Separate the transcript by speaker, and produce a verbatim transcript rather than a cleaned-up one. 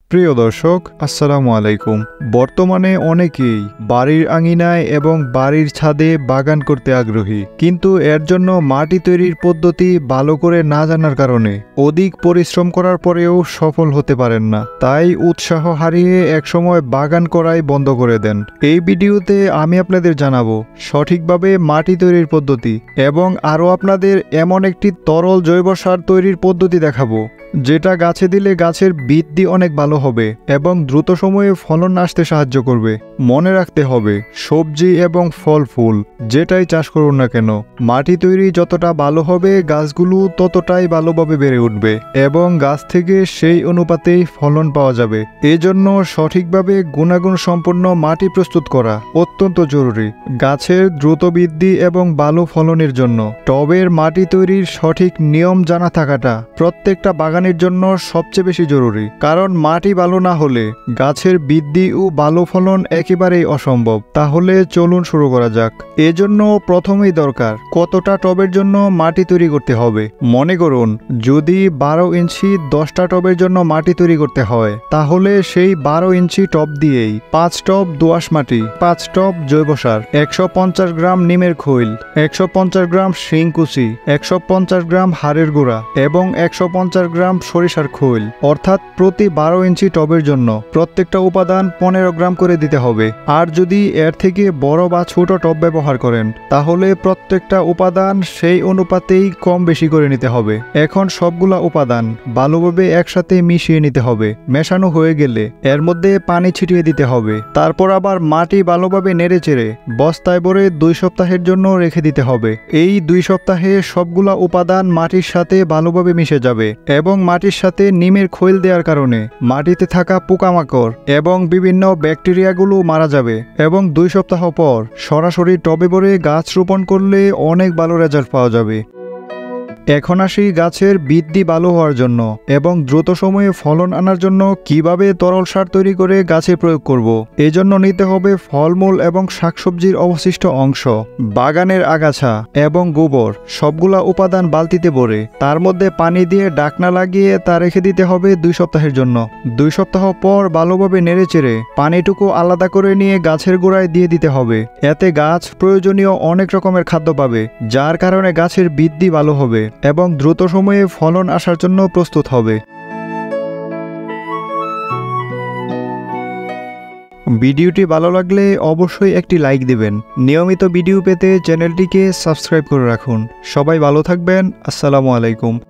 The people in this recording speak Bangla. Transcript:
Speaker 1: প্রিয় দর্শক, আসসালামু আলাইকুম। বর্তমানে অনেকেই বাড়ির আঙিনায় এবং বাড়ির ছাদে বাগান করতে আগ্রহী, কিন্তু এর জন্য মাটি তৈরির পদ্ধতি ভালো করে না জানার কারণে অধিক পরিশ্রম করার পরেও সফল হতে পারেন না। তাই উৎসাহ হারিয়ে একসময় বাগান করাই বন্ধ করে দেন। এই ভিডিওতে আমি আপনাদের জানাবো সঠিকভাবে মাটি তৈরির পদ্ধতি এবং আরও আপনাদের এমন একটি তরল জৈব সার তৈরির পদ্ধতি দেখাবো যেটা গাছে দিলে গাছের বৃদ্ধি অনেক ভালো হবে এবং দ্রুত সময়ে ফলন আসতে সাহায্য করবে। মনে রাখতে হবে, সবজি এবং ফল ফুল যেটাই চাষ করুন না কেন, মাটি তৈরি যতটা ভালো হবে গাছগুলো ততটাই ভালোভাবে বেড়ে উঠবে এবং গাছ থেকে সেই অনুপাতেই ফলন পাওয়া যাবে। এজন্য সঠিকভাবে গুণাগুণ সম্পন্ন মাটি প্রস্তুত করা অত্যন্ত জরুরি গাছের দ্রুত বৃদ্ধি এবং ভালো ফলনের জন্য। টবের মাটি তৈরির সঠিক নিয়ম জানা থাকাটা প্রত্যেকটা বাগানের জন্য সবচেয়ে বেশি জরুরি, কারণ মাটি ভালো না হলে গাছের বৃদ্ধি ও ভালো ফলন একেবারেই অসম্ভব। তাহলে চলুন শুরু করা যাক। এজন্য প্রথমেই দরকার কতটা টবের জন্য মাটি তৈরি করতে হবে। মনে করুন, যদি বারো ইঞ্চি দশটা টবের জন্য মাটি তৈরি করতে হয়, তাহলে সেই বারো ইঞ্চি টব দিয়েই পাঁচ টব দোআঁশ মাটি, পাঁচ টব জৈব সার, একশো পঞ্চাশ গ্রাম নিমের খৈল, একশো পঞ্চাশ গ্রাম শিংকুচি, একশো পঞ্চাশ গ্রাম হাড়ের গুঁড়া এবং একশো পঞ্চাশ গ্রাম সরিষার খৈল, অর্থাৎ প্রতি বারো ইঞ্চি টবের জন্য প্রত্যেকটা উপাদান পনেরো গ্রাম করে দিতে হবে। আর যদি এর থেকে বড় বা ছোট টব ব্যবহার করেন, তাহলে প্রত্যেকটা উপাদান সেই অনুপাতেই কম বেশি করে নিতে হবে। এখন সবগুলা উপাদান ভালোভাবে একসাথে মিশিয়ে নিতে হবে। মেশানো হয়ে গেলে এর মধ্যে পানি ছিটিয়ে দিতে হবে। তারপর আবার মাটি ভালোভাবে নেড়ে চেড়ে বস্তায় ভরে দুই সপ্তাহের জন্য রেখে দিতে হবে। এই দুই সপ্তাহে সবগুলা উপাদান মাটির সাথে ভালোভাবে মিশে যাবে এবং মাটির সাথে নিমের খৈল দেওয়ার কারণে মাটিতে থাকা পোকামাকড় এবং বিভিন্ন ব্যাকটেরিয়াগুলো মারা যাবে এবং দুই সপ্তাহ পর সরাসরি টবে ভরে গাছ রোপণ করলে অনেক ভালো রেজাল্ট পাওয়া যাবে। এখন আসি গাছের বৃদ্ধি ভালো হওয়ার জন্য এবং দ্রুত সময়ে ফলন আনার জন্য কিভাবে তরল সার তৈরি করে গাছে প্রয়োগ করব। এজন্য নিতে হবে ফলমূল এবং শাকসবজির অবশিষ্ট অংশ, বাগানের আগাছা এবং গোবর সবগুলা উপাদান বালতিতে ভরে তার মধ্যে পানি দিয়ে ঢাকনা লাগিয়ে তা রেখে দিতে হবে দুই সপ্তাহের জন্য। দুই সপ্তাহ পর ভালোভাবে নেড়ে চেড়ে পানিটুকু আলাদা করে নিয়ে গাছের গোড়ায় দিয়ে দিতে হবে। এতে গাছ প্রয়োজনীয় অনেক রকমের খাদ্য পাবে, যার কারণে গাছের বৃদ্ধি ভালো হবে এবং দ্রুত সময়ে ফলন আসার জন্য প্রস্তুত হবে। ভিডিওটি ভালো লাগলে অবশ্যই একটি লাইক দিবেন। নিয়মিত ভিডিও পেতে চ্যানেলটিকে সাবস্ক্রাইব করে রাখুন। সবাই ভালো থাকবেন। আসসালামু আলাইকুম।